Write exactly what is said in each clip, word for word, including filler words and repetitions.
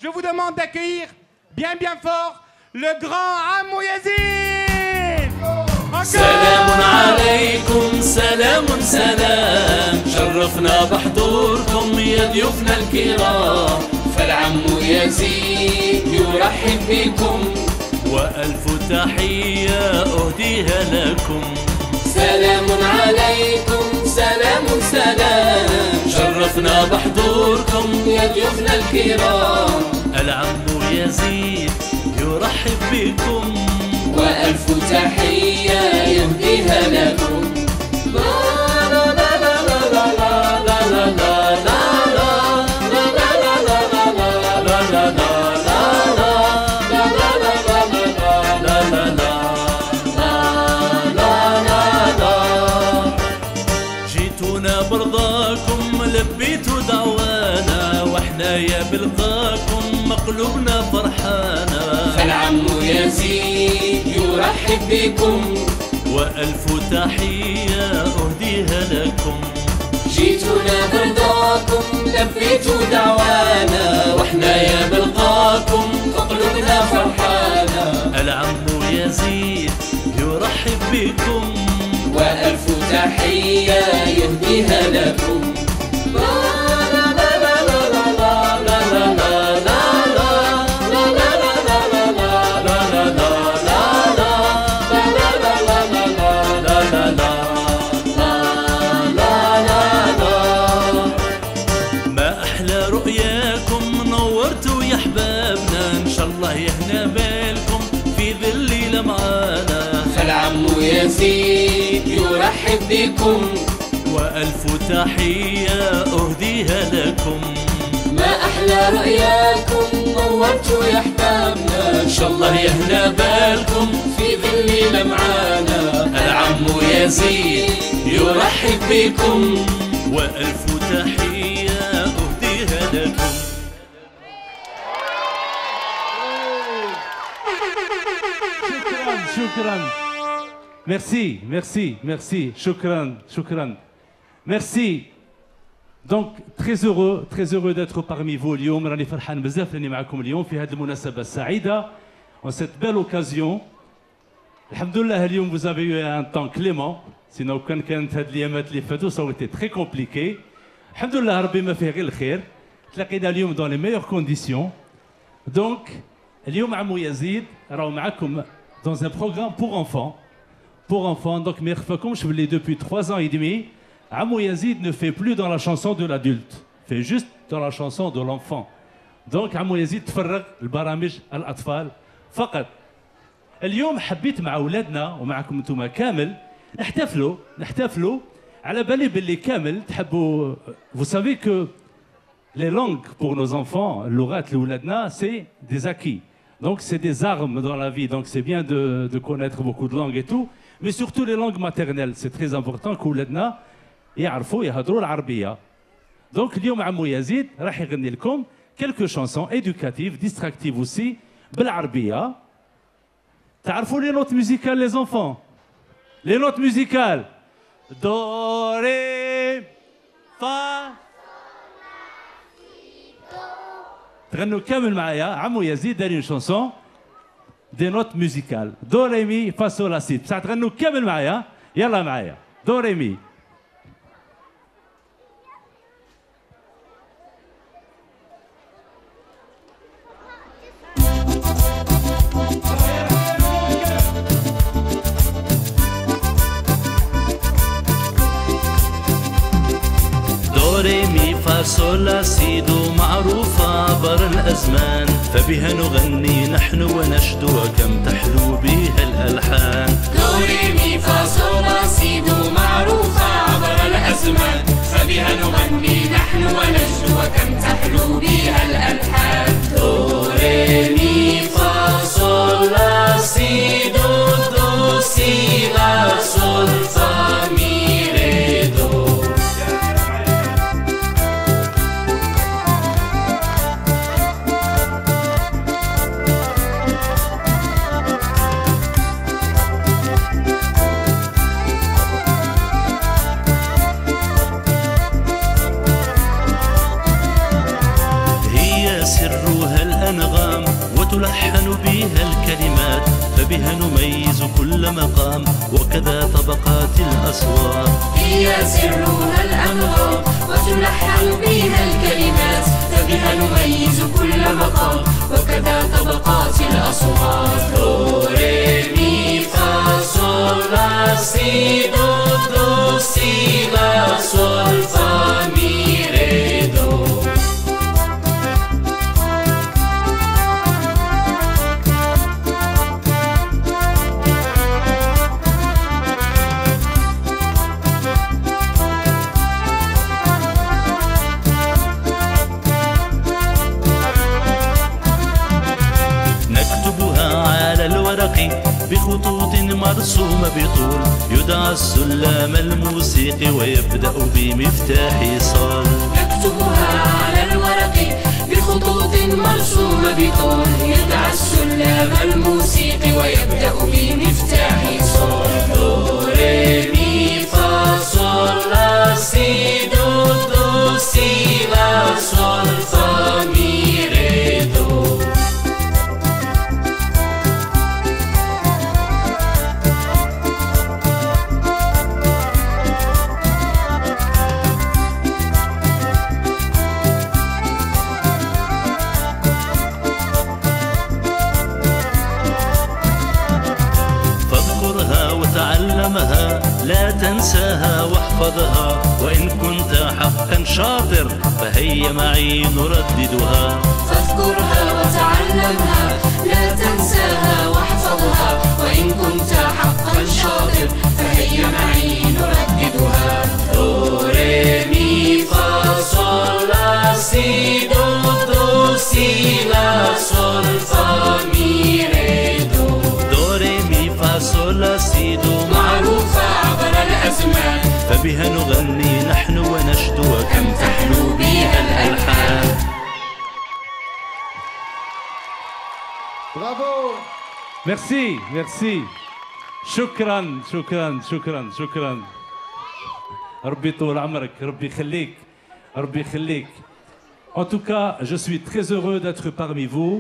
je vous demande d'accueillir bien bien fort le grand Amou Yazid. سلام عليكم سلام سلام، شرفنا بحضوركم يا ضيوفنا الكرام، فالعم يزيد يرحب بكم وألف تحية أهديها لكم. سلام عليكم سلام سلام، شرفنا بحضوركم يا ضيوفنا الكرام، العم يزيد يرحب بكم وألف تحية يهديها لكم. لا لا لا لا لا لا لا لا جيتونا برضاكم لبيتوا دعوانا، وحنايا بلقاكم مقلوبنا فرحانا، فالعم يزيد يرحب بكم وألف تحية أهديها لكم. جيتونا برضاكم لبيتوا دعوانا، وحنايا بلقاكم مقلوبنا فرحانا، العم يزيد يرحب بكم وألف تحية يهديها لكم. ما أحلى رؤياكم نورتوا يا حبابنا، إن شاء الله يهنا بالكم في ذل لمعانا، فالعم يزيد يرحب بكم وألف تحية أهديها لكم. ما أحلى رؤياكم نورتوا يا حبابنا، إن شاء الله يهنا بالكم في ظل لمعانا، العم يزيد يرحب بكم وألف تحية أهديها لكم. شكرا شكرا Merci, merci, merci. Shukran, shukran. Merci. Donc, très heureux, très heureux d'être parmi vous اليوم. راني فرحان بزاف راني معكم اليوم في هذه المناسبة السعيدة. En cette belle occasion. الحمد لله اليوم vous avez eu un temps clément. Sinon كان كانت هذه الأيامات اللي فاتوا ça aurait été très compliqué. الحمد لله ربي ما فيه غير الخير. تلاقينا اليوم dans les meilleures conditions. Donc, اليوم عمو يزيد راهو معكم dans un programme pour enfants. Pour enfants, donc je l'ai depuis trois ans et demi. Amou Yazid ne fait plus dans la chanson de l'adulte, fait juste dans la chanson de l'enfant. Donc Amou Yazid تفرغ البرامج الأطفال فقط. اليوم حبيت مع أولادنا ومعكم أنتم كامل نحتفلوا نحتفلوا على بالي باللي كامل تحبوا. Vous savez que les langues pour nos enfants, اللغات لأولادنا, c'est des acquis. Donc c'est des armes dans la vie. Donc c'est bien de, de connaître beaucoup de langues et tout. Mais surtout les langues maternelles, c'est très important qu'ولادنا يعرفوا يهضروا العربية. Donc اليوم عمو يزيد راح يغني لكم quelques chansons éducatives, distractives aussi بالعربية. تعرفوا les notes musicales les enfants? Les notes musicales. Do, ré, fa. تغنوا كامل معايا. عمو يزيد دار une chanson des notes musicales. Do, ré, mi, fa, sol, la, si. بصح تغنوا كامل معايا. يلا معايا. Do, ré, mi. دو ري مي فا صول لا سي دو معروفة عبر الأزمان، فبها نغني نحن ونشد وكم تحلو بها الألحان. دو ري مي فا صول لا سي دو معروفة عبر الأزمان، فبها نغني نحن ونشد وكم تحلو بها الألحان. دو ري مي فا صول لا سي دو دو سي لا صول فا مي ري دو. سر فبها نميز كل مقام وكذا طبقات الأصوات. هي سرها الأنغام وتلحن بها الكلمات، فبها نميز كل مقام وكذا طبقات الأصوات. دو ري مي فا صول لا سي دو دو سي لا صول فا مي ري دو. بخطوط مرسومة بطول يدعى السلم الموسيقي ويبدأ بمفتاح صال. نكتبها على الورق بخطوط مرسومة بطول يدعى السلم الموسيقي ويبدأ بمفتاح صال. دو ري مي فا صول لا سي دو دو سي لا صول فا مي ري دو. لا تنساها واحفظها وإن كنت حقا شاطر فهيا معي نرددها. فاذكرها وتعلمها لا تنساها واحفظها وإن كنت حقا شاطر فهيا معي نرددها. دو ري مي فا صول لا سي دو دو سي لا صول فا مي ري دو. دو ري مي فا صول لا سي دو معروفة عبر الأزمان، فبها نغني نحن ونشدو وكم تحلو بها الألحان. برافو. Merci, merci. شكرا شكرا شكرا شكرا. ربي طول عمرك، ربي يخليك، ربي يخليك. En tout cas, je suis très heureux d'être parmi vous.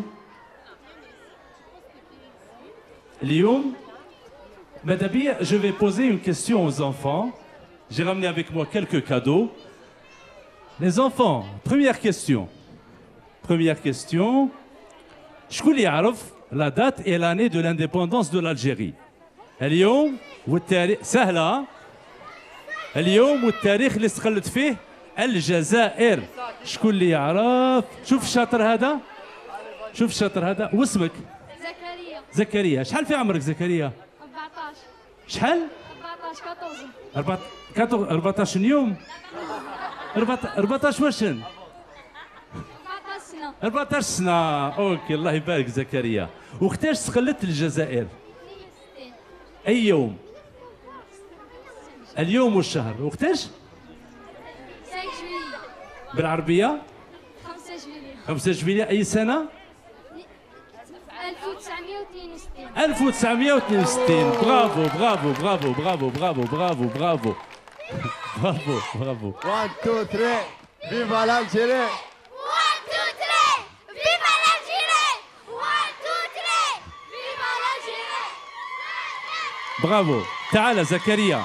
اليوم ماذا بيا je vais poser une question aux enfants. J'ai ramené avec moi quelques cadeaux. Les enfants, première question. Première question. شكون يعرف la date et l'année de l'indépendance de l'Algérie؟ اليوم والتاريخ سهلة. اليوم والتاريخ اللي استقلت فيه الجزائر. شكون اللي يعرف؟ شوف الشاطر هذا. شوف الشاطر هذا. واسمك؟ زكريا. زكريا. شحال في عمرك زكريا؟ أربعطاش. شحال؟ أربعطاش كاطوزن. أربعطاش يوم؟ أربعطاش واشن؟ أربعطاش سنة. أربعطاش سنة. اوكي الله يبارك زكريا. وقتاش استقلت الجزائر؟ أي يوم؟ اليوم والشهر وقتاش؟ خمسة جويلية. بالعربية؟ خمسة جويلية. خمسة جويلية أي سنة؟ ألف وتسعمية واثنين وستين. ألف وتسعمية واثنين وستين. برافو برافو برافو برافو برافو برافو برافو برافو برافو. واحد اثنين ثلاثة فيفا l'Algérie. واحد اثنين ثلاثة فيفا l'Algérie. واحد اثنين ثلاثة فيفا l'Algérie. برافو. تعال زكريا.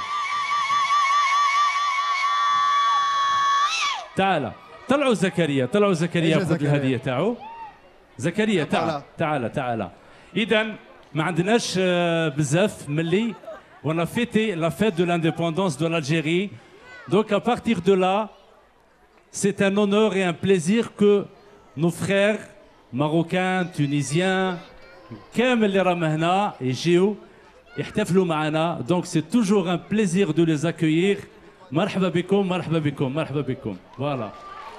تعال. طلعوا زكريا، طلعوا زكريا خذ الهدية تاعو. زكريا تعال تعال تعال. إذا ما عندناش بزاف ملي on a fêté la fête de l'indépendance de l'Algérie. Donc à partir de là, c'est un honneur et un plaisir que nos frères marocains, tunisiens, كامل اللي راهم هنا يجيو يحتفلوا معنا. Donc c'est toujours un plaisir de les accueillir. مرحبا بكم مرحبا بكم مرحبا بكم. Voilà.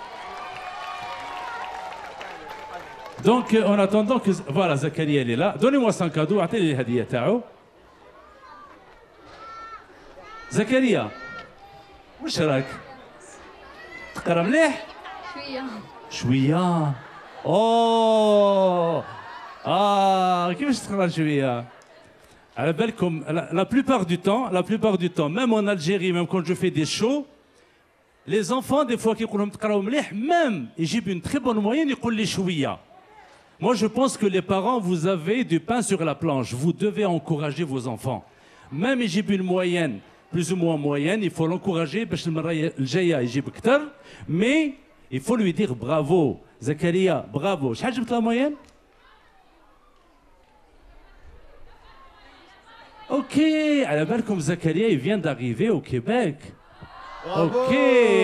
Donc en attendant que voilà Zakaria est là, donnez-moi son cadeau, اعطيني الهدية تاعو. زكريا واش راك؟ تقرا مليح؟ شوية. شوية. اوه اه كيفاش تقرا شوية؟ على بالكم la plupart du temps, la plupart du temps, même en Algérie, même quand je fais des shows, les enfants des fois كيقول لهم تقراو مليح، même يجيب une très bonne moyenne يقول لي شوية. Moi, je pense que les parents, vous avez du pain sur la planche. Vous devez encourager vos enfants. Même يجيب une moyenne, plus ou moins moyenne, il faut l'encourager باش المرة الجاية يجيب أكثر. Mais il faut lui dire bravo. Zakaria, bravo. شحال جبت لا moyenne? Ok, على بالكم Zakaria, il vient d'arriver au Québec. Ok.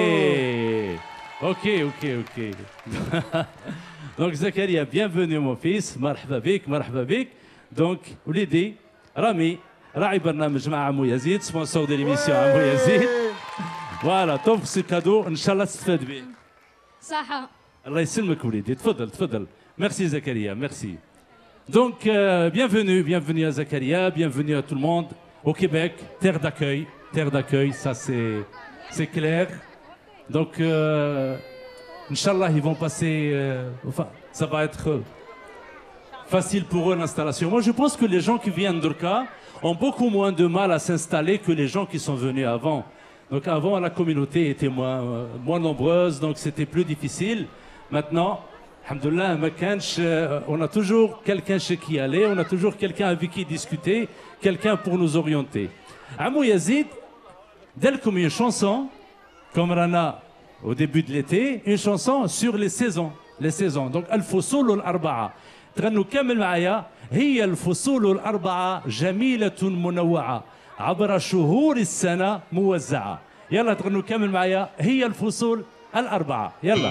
Ok, ok, ok. Donc Zakaria, bienvenue mon fils. مرحبا بك, مرحبا بك. Donc, وليدي رامي راعي برنامج مع عمو يزيد سبونسور دي ليميسيون عمو يزيد. فوالا توفق سي كادو ان شاء الله تستفاد به. صحة. الله يسلمك وليدي تفضل تفضل. ميرسي زكريا ميرسي. Donc euh, bienvenue, bienvenue à Zakaria, bienvenue à tout le monde au Québec, terre d'accueil, terre d'accueil, ça c'est c'est clair. Donc euh, Inch'Allah ils vont passer, euh, enfin ça va être facile pour eux l'installation. Moi je pense que les gens qui viennent d'Urka ont beaucoup moins de mal à s'installer que les gens qui sont venus avant. Donc avant, la communauté était moins, euh, moins nombreuse, donc c'était plus difficile. Maintenant, alhamdoulilah, on a toujours quelqu'un chez qui aller, on a toujours quelqu'un avec qui discuter, quelqu'un pour nous orienter. Amou Yazid, d'elle comme une chanson, comme Rana au début de l'été, une chanson sur les saisons. Les saisons. Donc, Al-Fusul al-Arba'a. تغنوا كامل معايا. هي الفصول الأربعة جميلة منوعة عبر شهور السنة موزعة. يلا تغنوا كامل معايا. هي الفصول الأربعة. يلا.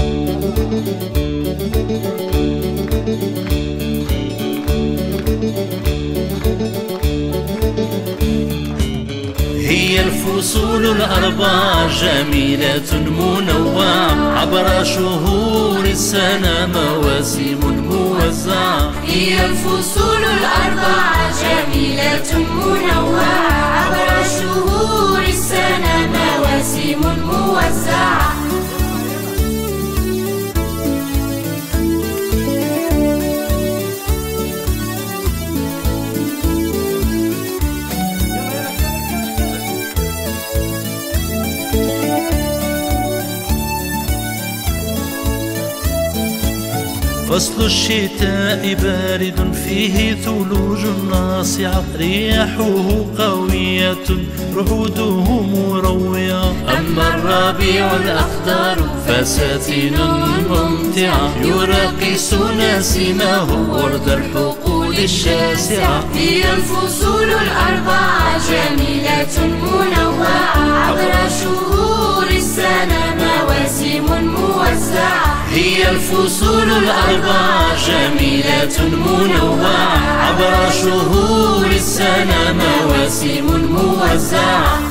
هي الفصول الأربعة جميلة منوعة عبر شهور السنة مواسم موزعة. هي الفصول الأربعة جميلة منوعة عبر شهور السنة مواسم موزعة. فصل الشتاء بارد فيه ثلوج ناصعة رياحه قوية رعوده مروعة. أما الربيع الأخضر فساتين ممتعة يراقص نسيمه ورد الحقول الشاسعة. هي الفصول الأربعة جميلة منوعة عبر شهور السنة مواسم موزعة. هي الفصول الأربعة جميلة منوعة عبر شهور السنة مواسم موزعة.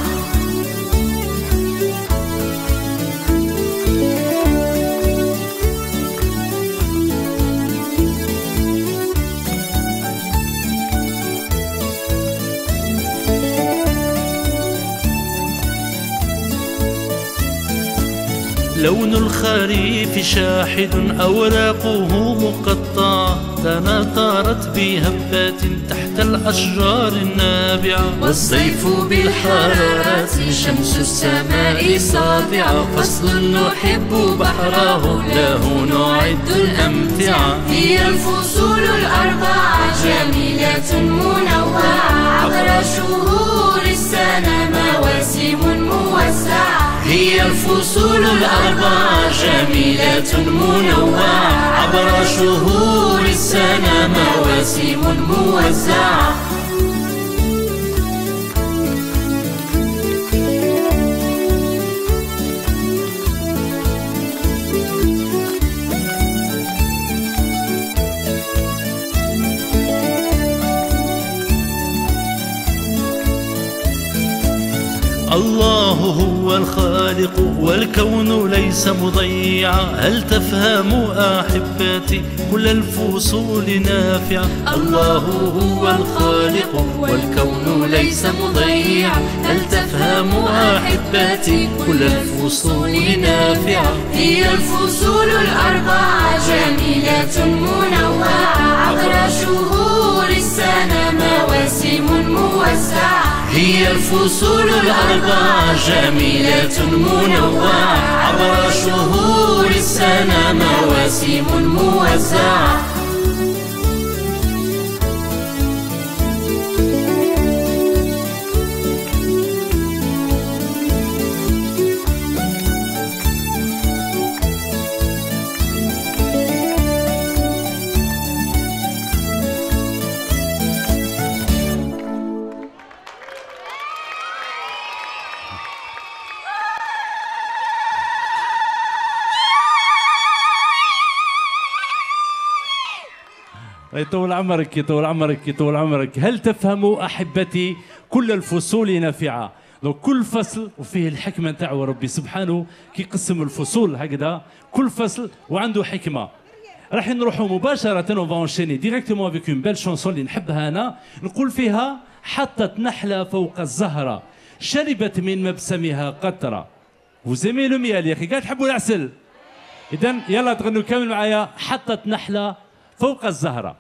لون الخريف شاحد أوراقه مقطعة تناثرت بهبات تحت الأشجار النابعة. والصيف بالحرارة شمس السماء ساطعة. فصل نحب بحره له نعد الأمتعة. هي الفصول الأربعة جميلة منوعة عبر شهور السنة مواسم موزعة. هي الفصول الأربعة جميلة منوعة عبر شهور السنة مواسم موزعة. الله هو الخالق والكون ليس مضيعا. هل تفهم أحبتي كل الفصول نافعة. الله هو الخالق والكون ليس مضيعا. هل تفهم أحبتي كل الفصول نافعة. هي الفصول الأربعة جميلة منوعة عبر شهور السنة مواسم موزعة. هي الفصول الأربعة جميلة منوعة عبر شهور السنة مواسم موزعة. يطول عمرك يطول عمرك يطول عمرك. هل تفهموا أحبتي كل الفصول نافعة؟ دونك كل فصل وفيه الحكمة نتاعو، ربي سبحانه كيقسم الفصول هكذا كل فصل وعنده حكمة. راح نروحوا مباشرة اون فا انشيني ديريكتومون افيك اون بيل شونسون اللي نحبها أنا، نقول فيها حطت نحلة فوق الزهرة شربت من مبسمها قطرة. وزيمي لو ميال يا أخي، قاعد تحبوا العسل؟ إذا يلا تغنوا كامل معايا حطت نحلة فوق الزهرة.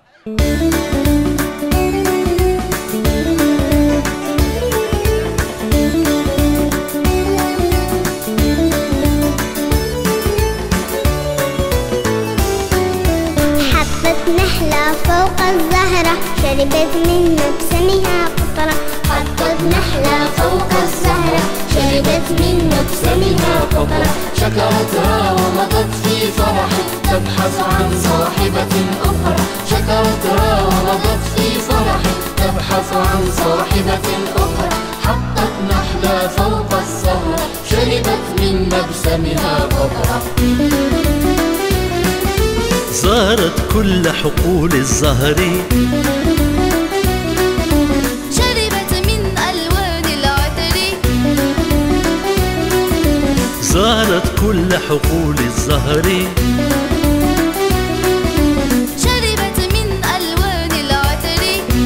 نحلة فوق الزهرة شربت من مبسمها قطرة. حطت نحلة فوق الزهرة شربت من مبسمها قطرة. شكرتها ومضت في فرح تبحث عن صاحبة أخرى. شكرتها ومضت في فرح تبحث عن صاحبة أخرى. حطت نحلة فوق الزهرة شربت من مبسمها قطرة. زارت كل حقول الزهر شربت من ألوان العطر. زارت كل حقول الزهر شربت من ألوان العطر.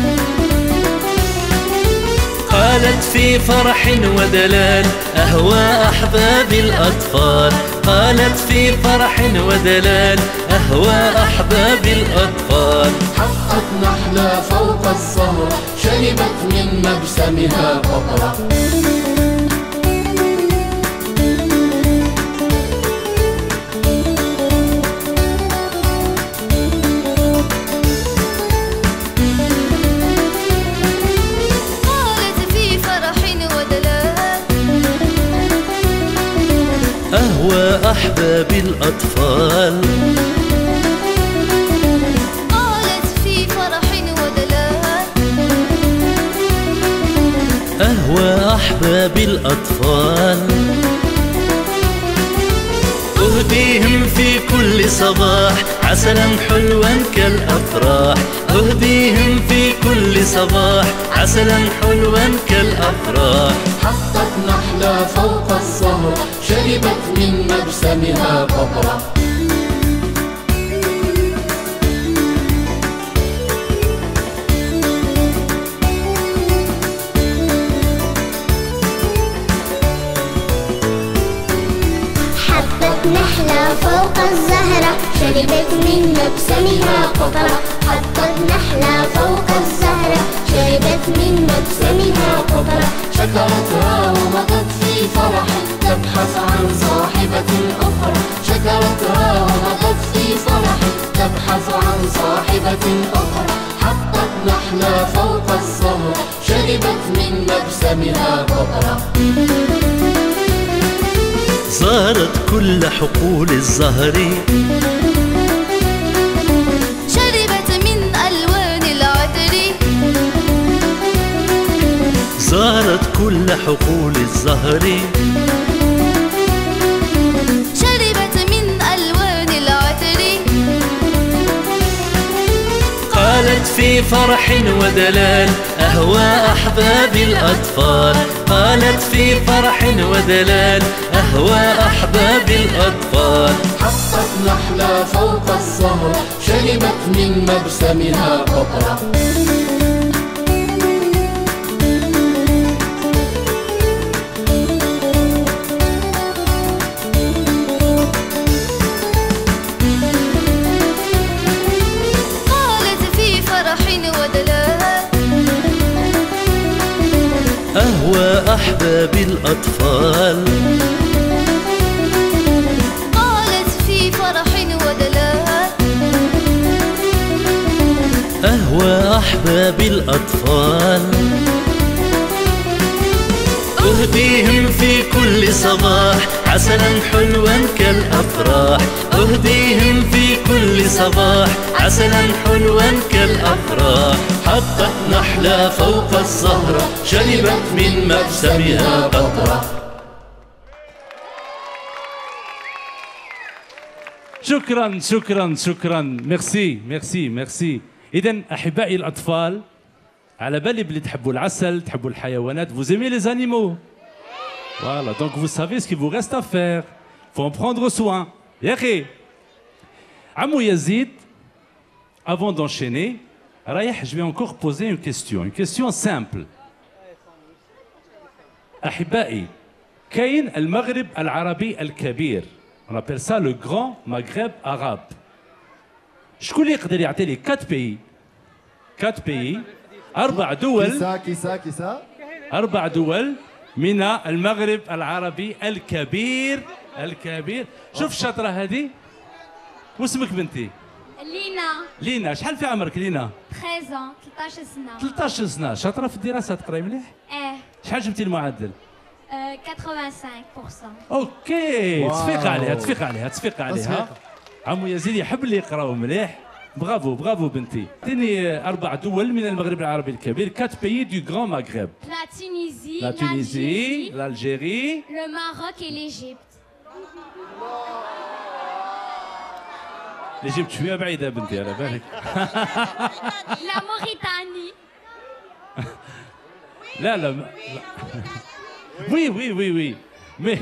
قالت في فرح ودلال أهوى أحباب الأطفال. قالت في فرح ودلال أهوى أحباب الأطفال. حطت نحلة فوق الزهرة شربت من مبسمها قطرة. أهوى أحباب الأطفال. قالت في فرح ودلال أهوى أحباب الأطفال. أهديهم في كل صباح عسلا حلوا كالأفراح. أهديهم في كل صباح عسلا حلوا كالأفراح. حطت نحلة فوق الزهرة شربت من مبسمها قطرة. حطت نحلة فوق الزهرة شربت من مبسمها قطرة. حطت نحلة فوق الزهرة شربت من مبسمها قطرة. شكرتها ومضت في فرح تبحث عن صاحبة أخرى. شكرتها ومضت في فرح تبحث عن صاحبة أخرى. حطت نحلة فوق الزهرة شربت من مبسمها قطرة. زارت كل حقول الزهر شربت من ألوان العطر. زارت كل حقول الزهر شربت من ألوان العطر. قالت في فرح ودلال أهوى أحباب الأطفال. قالت في فرح ودلال أهوى أحباب الأطفال. حطت نحلة فوق الزهرة شربت من مبسمها قطرة. أهوى أحباب الأطفال. قالت في فرح ودلال أهوى أحباب الأطفال. أهديهم في كل صباح عسلا حلوا كالأفراح. أهديهم في كل صباح عسلا حلوا كالأفراح. حطت نحلة فوق الزهرة شربت من مبسمها قطرة. شكرا شكرا شكرا. ميرسي ميرسي ميرسي. إذا أحبائي الأطفال، على بالي بلي تحبوا العسل، تحبوا الحيوانات، vous aimez les animaux. Voilà, donc vous savez ce qu'il vous reste à faire. Faut en prendre soin. يا أخي عمو يزيد, avant d'enchaîner, رايح, je vais encore poser une question, une question simple. أحبائي, كاين المغرب العربي الكبير. On appelle ça le grand Maghreb arabe. شكون اللي يقدر يعطي لي quatre pays, quatre pays, أربع دول, كيسا كيسا كيسا أربع دول من المغرب العربي الكبير الكبير. شوف الشطرة هذه. واسمك بنتي؟ لينا. لينا، شحال في عمرك لينا؟ ثلاثة عشر ثلاثة عشر سنة. ثلاثة عشر سنة، شاطرة في الدراسة، تقراي مليح؟ ايه. شحال جبتي المعدل؟ أه خمسة وثمانين بالمئة. اوكي، تصفيق عليها تصفيق عليها تصفيق عليها. عمو يزيد يحب اللي يقراو مليح. برافو برافو بنتي. اعطيني أربع دول من المغرب العربي الكبير، quatre pays du Grand Maghreb. La Tunisie, La Tunisie, l'Algérie, le Maroc et l'Égypte. l'Égypte شوية بعيدة بنتي على بالك. La Mauritanie. لا لا. Oui oui oui oui. Mais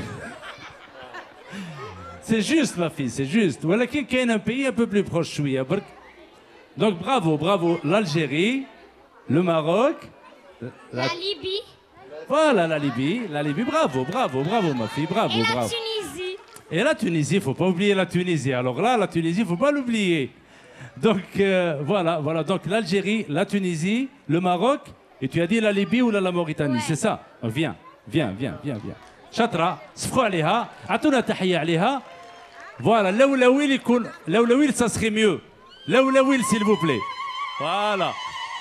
c'est juste ma fille, c'est juste. ولكن كاين un pays un peu plus proche شوية برك. Donc bravo bravo l'Algérie, le Maroc, La Libye. Voilà la Libye, la Libye, bravo, bravo, bravo ma fille, bravo, Et la bravo. Tunisie. Et la Tunisie, il ne faut pas oublier la Tunisie. Alors là, la Tunisie, il ne faut pas l'oublier. Donc euh, voilà, voilà. Donc l'Algérie, la Tunisie, le Maroc, et tu as dit la Libye ou la, la Mauritanie, ouais. C'est ça? Viens, viens, viens, viens, viens. شاطرة، صفقوا عليها، أعطونا تحية عليها. Voilà, l'Aouلاouil يكون، l'Aouلاouil ça serait mieux. L'Aouلاouil s'il vous plaît. Voilà.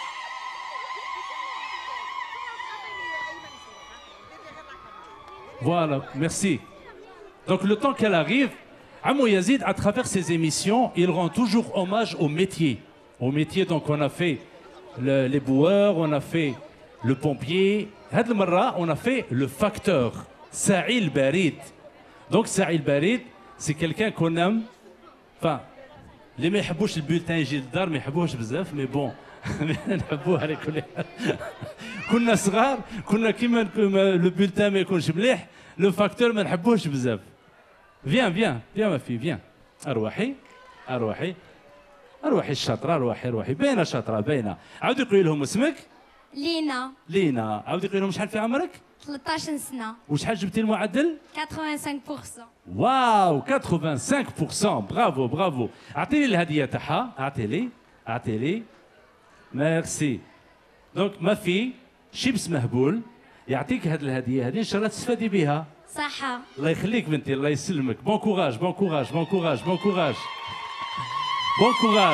Voilà, merci. Donc le temps qu'elle arrive, Amou Yazid, à travers ses émissions, il rend toujours hommage au métier. Au métier, donc on a fait le, les boueurs, on a fait le pompier. Had le marra, on a fait le facteur, Sa'il Barid. Donc Sa'il Barid, c'est quelqu'un qu'on aime. Enfin, les ما يحبوش البولتان يجي للدار ما يحبوهش بزاف مي بون نحبوه على كل حال. كنا صغار كنا كيما لو بولتان ما يكونش مليح لو فاكتور ما نحبوهش بزاف. فيان فيان فيان ما في فيان. اروحي اروحي اروحي الشاطره اروحي اروحي باينه شاطره باينه. عاودي قولي لهم اسمك. لينا. لينا. عاودي قولي لهم شحال في عمرك؟ ثلاثة عشر سنة. وشحال جبتي المعدل؟ خمسة وثمانين بالمئة. واو خمسة وثمانين بالمئة. برافو برافو. اعطيني الهديه تاعها، اعطي لي اعطي لي. ميرسي. دونك ما في شيبس مهبول يعطيك هذه الهديه هذه ان شاء الله تستفادي بها. صحة. الله يخليك بنتي، الله يسلمك. بون كوراج بون كوراج بون كوراج بون كوراج بون كوراج.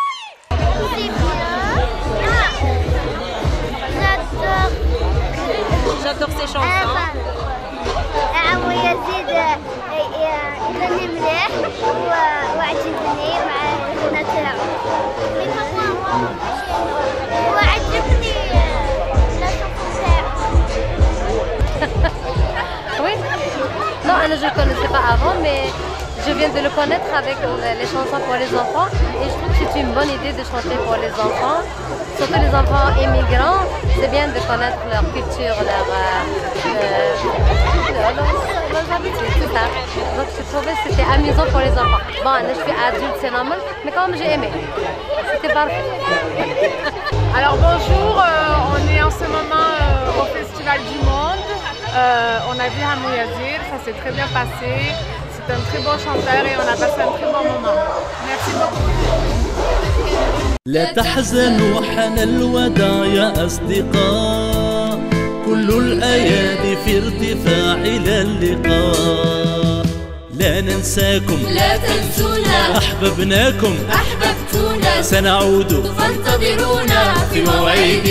J'adore ces chansons. عمو يزيد يغني مليح وعجبني مع الغنى تاعو. وعجبني الصوت تاعو. Oui. Non, je ne le connaissais pas avant, mais je viens de le connaître avec les chansons pour les enfants. Et je trouve que c'est une bonne idée de chanter pour les enfants. Surtout les enfants immigrants, c'est bien de connaître leur culture, leur, euh, leur, leurs habitudes, tout ça. Donc je trouvais que c'était amusant pour les enfants. Bon, je suis adulte, c'est normal, mais quand même j'ai aimé. C'était parfait. Alors bonjour, euh, on est en ce moment euh, au Festival du Monde. Euh, on a vu Amou Yazid, ça s'est très bien passé. C'est un très bon chanteur et on a passé un très bon moment. Merci beaucoup. لا تحزنوا حان الوداع يا أصدقاء، كل الأيادي في ارتفاع إلى اللقاء. لا ننساكم لا تنسونا أحببناكم أحببتونا سنعود فانتظرونا في موعد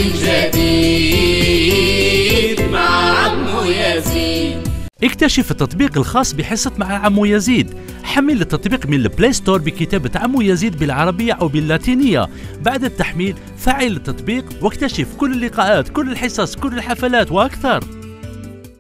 جديد مع عمو يزيد. اكتشف التطبيق الخاص بحصة مع عمو يزيد. حمل التطبيق من البلاي ستور بكتابة عمو يزيد بالعربية أو باللاتينية. بعد التحميل فعل التطبيق واكتشف كل اللقاءات، كل الحصص، كل الحفلات وأكثر.